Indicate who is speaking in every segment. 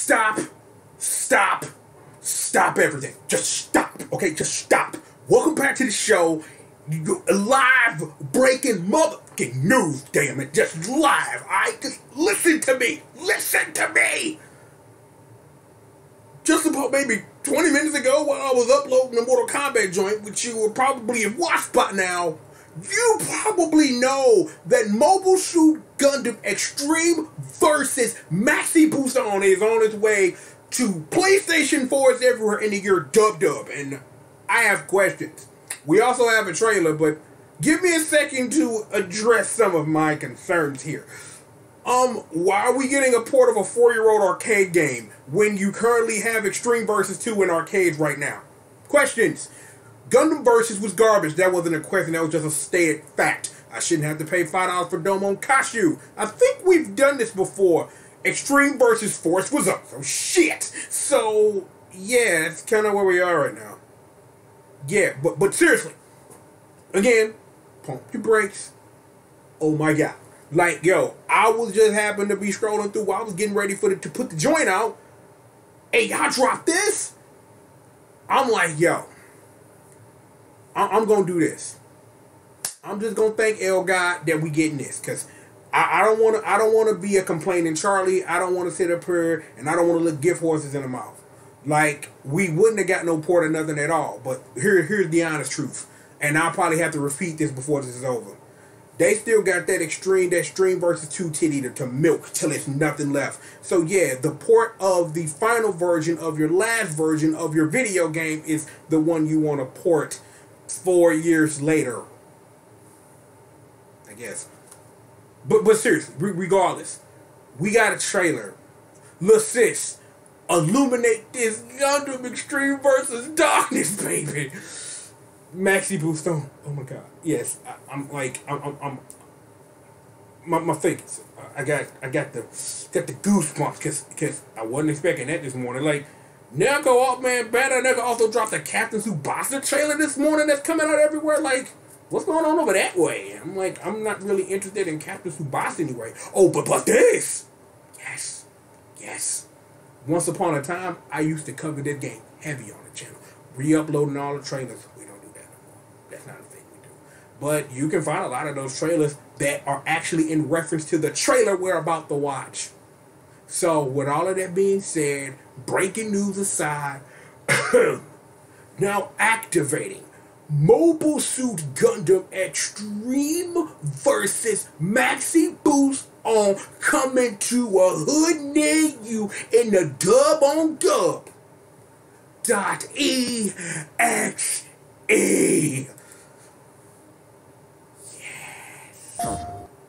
Speaker 1: Stop. Stop. Stop everything. Just stop. Okay, just stop. Welcome back to the show. Live breaking motherfucking news, damn it. Just live. Just listen to me. Listen to me. Just about maybe 20 minutes ago while I was uploading the Mortal Kombat joint, which you will probably have watched by now, you probably know that Mobile Suit Gundam Extreme versus Maxi Boost On is on its way to PlayStation 4s everywhere in the year dub. And I have questions. We also have a trailer, but give me a second to address some of my concerns here. Why are we getting a port of a 4-year-old arcade game when you currently have Extreme Versus 2 in arcades right now? Questions. Gundam Versus was garbage. That wasn't a question. That was just a stated fact. I shouldn't have to pay $5 for Domon Kashu. I think we've done this before. Extreme Versus Force was up. So shit. So, yeah, that's kind of where we are right now. Yeah, but seriously. Again, pump your brakes. Oh my God. Like, yo, I was just happened to be scrolling through while I was getting ready to put the joint out. Hey, y'all dropped this? I'm like, yo, I'm going to do this. I'm just going to thank El God that we getting this. Because I don't want to be a complaining Charlie. I don't want to sit up here and I don't want to look gift horses in the mouth. Like, we wouldn't have got no port or nothing at all. But here's the honest truth. And I'll probably have to repeat this before this is over. They still got that Extreme Versus 2 titty to milk till it's nothing left. So yeah, the port of the final version of your last version of your video game is the one you want to port 4 years later. I guess. But seriously, regardless, we got a trailer. Lil sis, illuminate this Gundam Extreme Versus Darkness, baby. Maxi Boost On. Oh my God. Yes, I'm my face. I got the goosebumps because I wasn't expecting that this morning. Like, Neko Altman Banner Neko also dropped the Captain Tsubasa trailer this morning that's coming out everywhere. Like, what's going on over that way? I'm like, I'm not really interested in Captain Tsubasa anyway. Oh, but this. Yes. Once upon a time, I used to cover this game heavy on the channel. Re-uploading all the trailers. We don't do that no more. That's not a thing we do. But you can find a lot of those trailers that are actually in reference to the trailer we're about to watch. So, with all of that being said, breaking news aside, now activating Mobile Suit Gundam Extreme versus Maxi Boost On, coming to a hood near you in the dub.exe. Yes.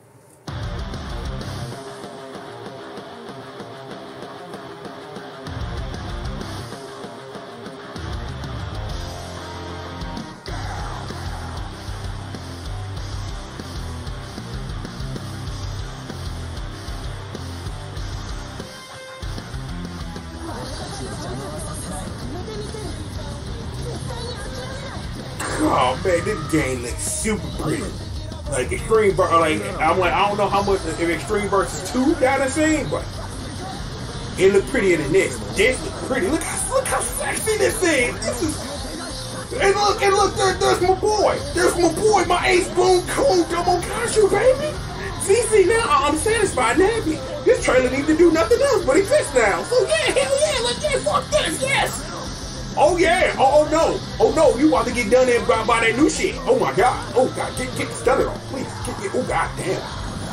Speaker 1: Oh man, this game looks super pretty. Like Extreme, I don't know how much if Extreme Versus 2 got a scene, but it looked prettier than this. This looks pretty. Look how sexy this is. This is. And look, there's my boy. There's my boy, my Ace Boon Coon Domon Kashu, baby. See, now I'm satisfied and happy. This trailer needs to do nothing else but exist now. So yeah, hell yeah, let's get fuck this, yes. Oh yeah, oh no, you about to get done in by that new shit. Oh my God, get the stunner off, please. Oh God damn.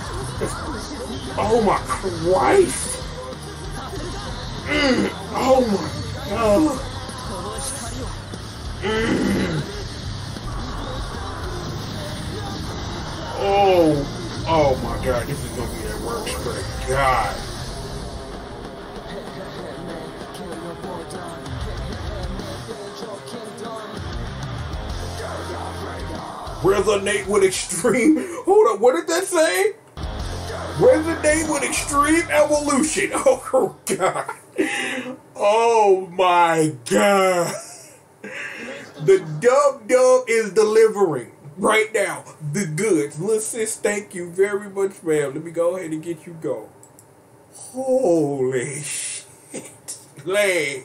Speaker 1: Oh my Christ. Oh my God. Oh my God, this is gonna be that work straight. God. Resonate with Extreme. Hold up, what did that say? Resonate with Extreme Evolution. Oh God. Oh my God. The dub is delivering right now the goods. Lil sis, thank you very much, ma'am. Let me go ahead and get you going. Holy shit. glad.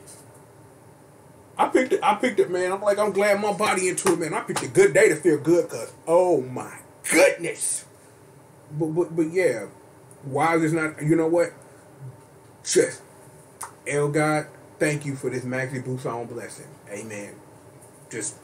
Speaker 1: I picked it, man. I'm glad my body into it, man. I picked a good day to feel good, cause oh my goodness. But yeah, why is this not? You know what? Just El God, thank you for this Maxi Busan blessing. Amen. Just.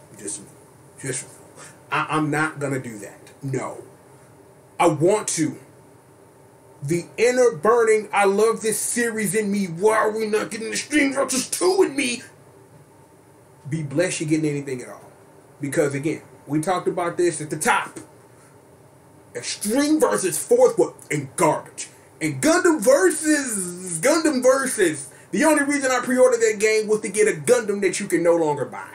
Speaker 1: I'm not gonna do that. No, I want to. The inner burning, I love this series in me. Why are we not getting Extreme Versus 2 in me? Be blessed you're getting anything at all. Because again, we talked about this at the top. Extreme Versus 4th was and garbage. And Gundam Versus. The only reason I pre-ordered that game was to get a Gundam that you can no longer buy.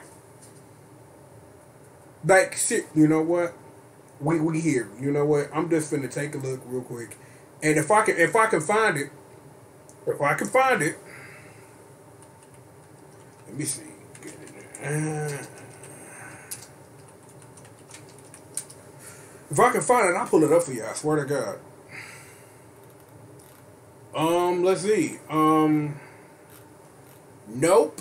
Speaker 1: Like, you know what? We here. You know what? I'm just finna take a look real quick. And if I can find it, let me see. If I can find it, I'll pull it up for you. I swear to God. Let's see. Nope.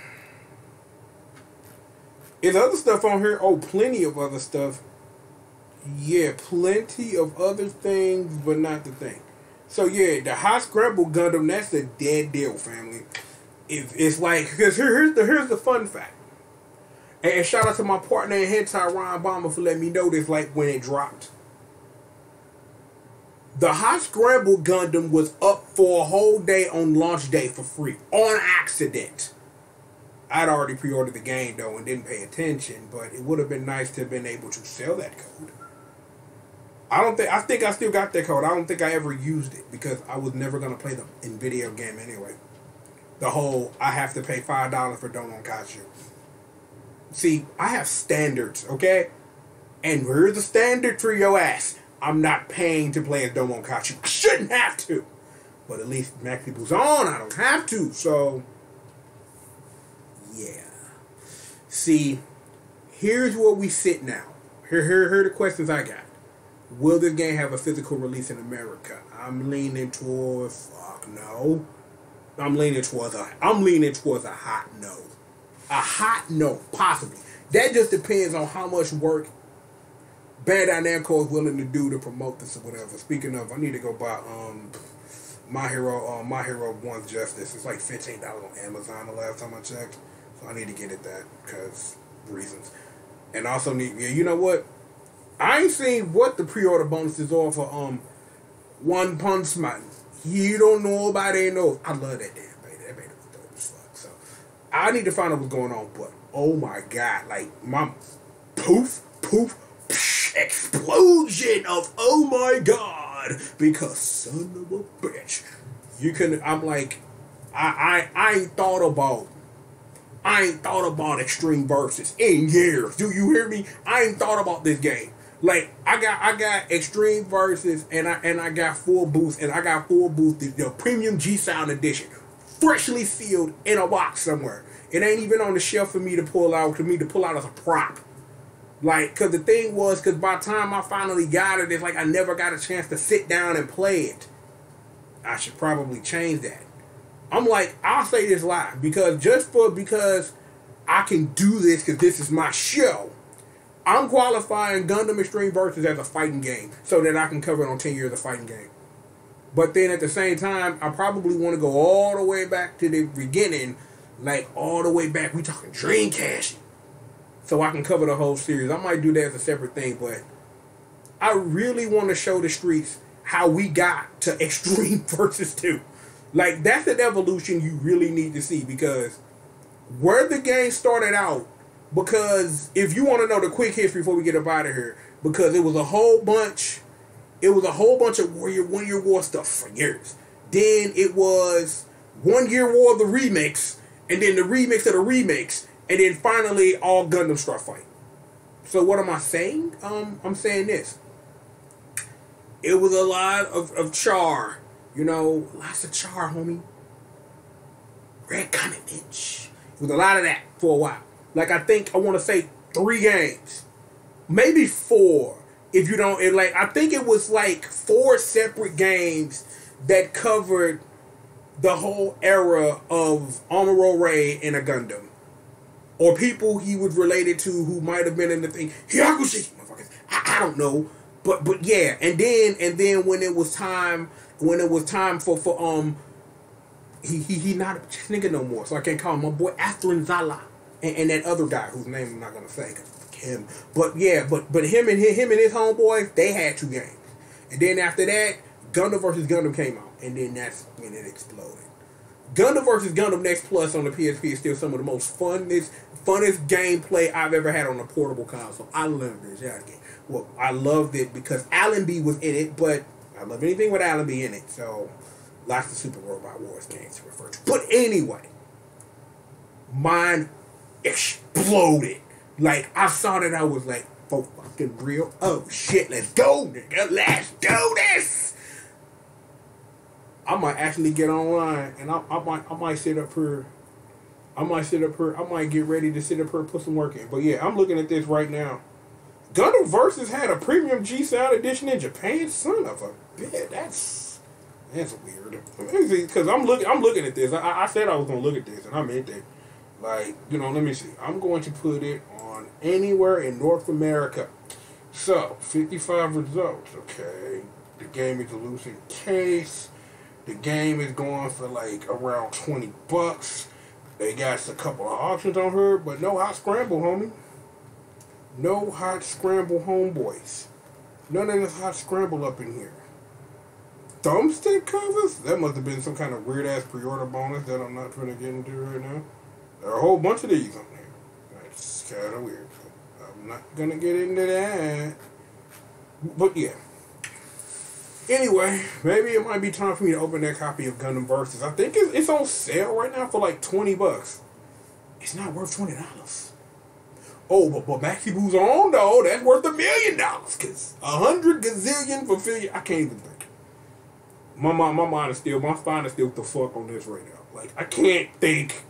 Speaker 1: Is other stuff on here? Oh, plenty of other stuff. Yeah, plenty of other things, but not the thing. So yeah, the Hot Scramble Gundam, that's a dead deal, family. It's like, because here's the fun fact. And shout out to my partner in Hentai, Ryan Bomber, for letting me know this, like, when it dropped. The Hot Scramble Gundam was up for a whole day on launch day for free. On accident. I'd already pre-ordered the game, though, and didn't pay attention, but it would have been nice to have been able to sell that code. I think I still got that code. I don't think I ever used it because I was never going to play the NVIDIA game anyway. The whole, I have to pay $5 for Domonkatsu. See, I have standards, okay? And here's the standard for your ass. I'm not paying to play as Domonkatsu. I shouldn't have to. But at least Maxi Busan, I don't have to, so... yeah. See, here's where we sit now. Here are the questions I got. Will this game have a physical release in America? I'm leaning towards fuck no. I'm leaning towards a hot no. A hot no, possibly. That just depends on how much work Bandai Namco is willing to do to promote this or whatever. Speaking of, I need to go buy My Hero 1's Justice. It's like $15 on Amazon the last time I checked. So I need to get it that because reasons. And also need, yeah, you know what? I ain't seen what the pre-order bonuses are for One Punch Man. You don't know about it, no. I love that damn beta. That beta was dope as fuck. So I need to find out what's going on. But oh my god, like my poof, explosion of oh my god, because son of a bitch, you can. I'm like, I ain't thought about Extreme Versus in years. Do you hear me? I ain't thought about this game. Like I got Extreme Versus and I got Full Boost, and I got Full Boost the Premium G Sound Edition, freshly sealed in a box somewhere. It ain't even on the shelf for me to pull out as a prop. Like, cause the thing was, cause by the time I finally got it, it's like I never got a chance to sit down and play it. I should probably change that. I'm like, I'll say this live because I can do this because this is my show. I'm qualifying Gundam Extreme Versus as a fighting game so that I can cover it on 10 years of fighting game. But then at the same time, I probably want to go all the way back to the beginning, like all the way back. We talking Dreamcast, so I can cover the whole series. I might do that as a separate thing, but I really want to show the streets how we got to Extreme Versus 2. Like, that's an evolution you really need to see, because where the game started out, because if you want to know the quick history before we get up out of here, because it was a whole bunch of One Year War stuff for years. Then it was 1 Year War the remix, and then the remix of the remix, and then finally all Gundam start fighting. So what am I saying? I'm saying this. It was a lot of char. You know, lots of char, homie. Red Comet, bitch. It was a lot of that for a while. Like, I want to say 3 games. Maybe 4. If you don't, I think it was like 4 separate games that covered the whole era of Amuro Ray in a Gundam, or people he was related to who might have been in the thing. Hyakushi, motherfuckers. I don't know, but yeah. And then when it was time for he not a nigga no more, so I can't call him my boy Athlon Zala and that other guy whose name I'm not gonna say. Him, but yeah, but him and his homeboys, they had 2 games, and then after that, Gundam vs. Gundam came out, and then that's when it exploded. Gundam vs. Gundam Next Plus on the PSP is still some of the most funnest gameplay I've ever had on a portable console. I love this game. Well, I loved it because Allenby was in it, but I love anything with Allenby in it. So lots of Super Robot Wars games to refer to. But anyway, mine exploded. Like, I saw that, I was like, for fucking real? Oh shit, let's go, nigga. Let's do this. I might actually get online and I might sit up here. I might get ready to sit up here and put some work in. But yeah, I'm looking at this right now. Gundam Versus had a premium G-Sound edition in Japan. Son of a bitch, that's weird. Because I'm looking at this. I said I was gonna look at this, and I meant that. Like, you know, let me see. I'm going to put it on anywhere in North America. So 55 results. Okay, the game is a losing case. The game is going for like around $20. They got a couple of options on her, but no hot scramble, homie. No hot scramble, homeboys. None of this hot scramble up in here. Thumbstick covers? That must have been some kind of weird ass pre-order bonus that I'm not trying to get into right now. There are a whole bunch of these on there. That's kind of weird. So I'm not gonna get into that. But yeah. Anyway, maybe it might be time for me to open that copy of Gundam Versus. I think it's on sale right now for like $20. It's not worth $20. Oh, but Maxi Boo's on though. That's worth $1 million. Cause 100 gazillion for failure. I can't even think. My spine is still what the fuck on this right now. Like, I can't think.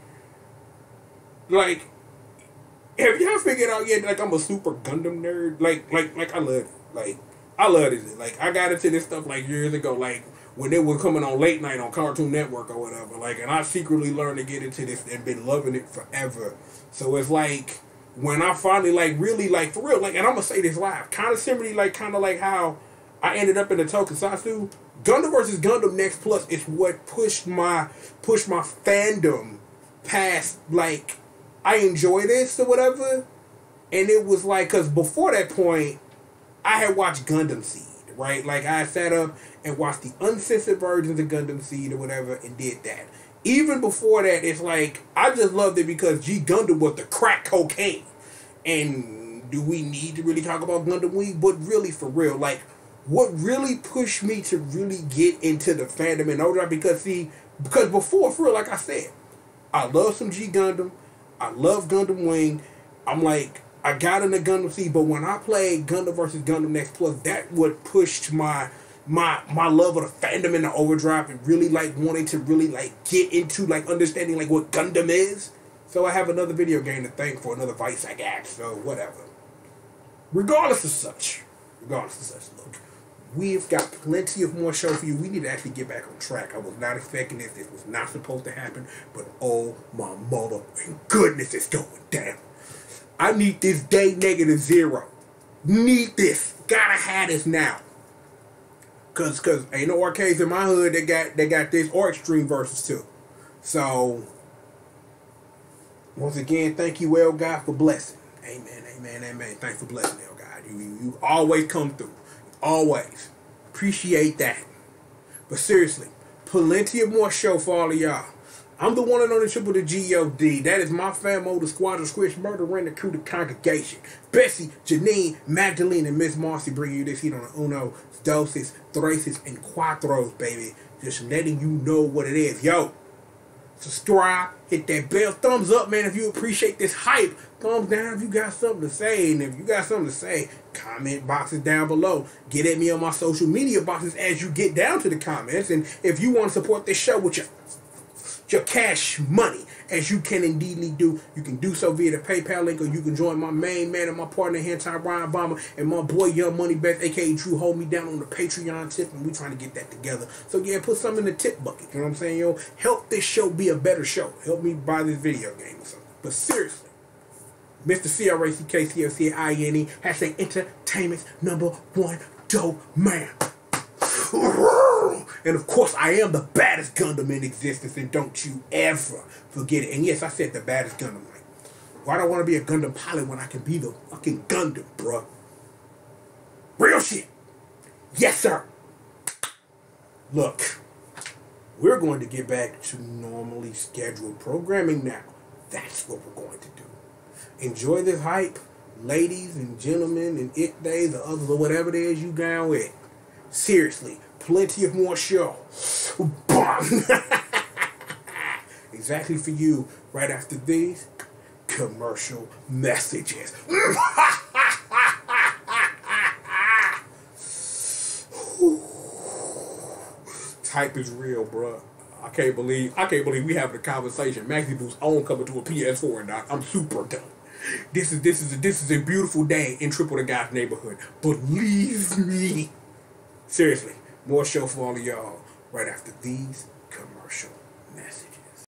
Speaker 1: Like, have y'all figured out yet? Like, I'm a super Gundam nerd. Like I love it. Like, I love it. Like, I got into this stuff like years ago. Like, when they were coming on late night on Cartoon Network or whatever. Like, and I secretly learned to get into this and been loving it forever. So it's like, when I finally, like, really, like, for real, like, and I'm gonna say this live, kind of similarly, like, kind of like how I ended up in the Tokusatsu. Gundam vs. Gundam Next Plus is what pushed my fandom past, like, I enjoy this or whatever. And it was like, because before that point, I had watched Gundam Seed, right? Like, I sat up and watched the uncensored versions of Gundam Seed or whatever and did that. Even before that, it's like, I just loved it because G Gundam was the crack cocaine. And do we need to really talk about Gundam Week? But really, for real, like, what really pushed me to really get into the fandom and overdrive, because before, for real, like I said, I love some G Gundam. I love Gundam Wing. I'm like, I got into Gundam Seed, but when I played Gundam vs. Gundam Next Plus, that what pushed my love of the fandom into overdrive and really, like, wanting to really, like, get into, like, understanding, like, what Gundam is. So I have another video game to thank for another vice I got, so whatever. Regardless of such, look, we've got plenty of more show for you. We need to actually get back on track. I was not expecting this. This was not supposed to happen, but oh my mother goodness, it's going down. I need this day -0. Need this. Gotta have this now. Cause ain't no arcades in my hood that got this or Extreme Versus too. So once again, thank you, El God, for blessing. Amen, amen, amen. Thanks for blessing, El God. You always come through. Always. Appreciate that. But seriously, plenty of more show for all of y'all. I'm the one and only triple the G.O.D. That is my famo, the Squadron Squish, Murder, Render, Crew, the Congregation. Bessie, Janine, Magdalene, and Miss Marcy bring you this heat on the Uno, Doses, Thraces, and Quattros, baby. Just letting you know what it is. Yo, subscribe, hit that bell, thumbs up, man, if you appreciate this hype. Thumbs down if you got something to say. And if you got something to say, comment boxes down below. Get at me on my social media boxes as you get down to the comments. And if you want to support this show with your your cash money, as you can indeedly do. You can do so via the PayPal link, or you can join my main man and my partner, Hentai Ryan Bomber, and my boy Young Money Beth, aka Drew, hold me down on the Patreon tip, and we trying to get that together. So yeah, put some in the tip bucket. You know what I'm saying, yo? Help this show be a better show. Help me buy this video game or something. But seriously, Mr. CRACKCLCINE, hashtag entertainment's #1 dope man. And of course, I am the baddest Gundam in existence, and don't you ever forget it. And yes, I said the baddest Gundam. Like, why do I want to be a Gundam pilot when I can be the fucking Gundam, bruh? Real shit. Yes, sir. Look, we're going to get back to normally scheduled programming now. That's what we're going to do. Enjoy this hype, ladies and gentlemen and it days or others or whatever it is you down with. Seriously, plenty of more show. Exactly for you right after these commercial messages. Type is real, bruh. I can't believe we having a conversation. Maxi Boo's own coming to a PS4, doc. I'm super done. This is a beautiful day in Triple the God's neighborhood. Believe me. Seriously, more show for all of y'all right after these commercial messages.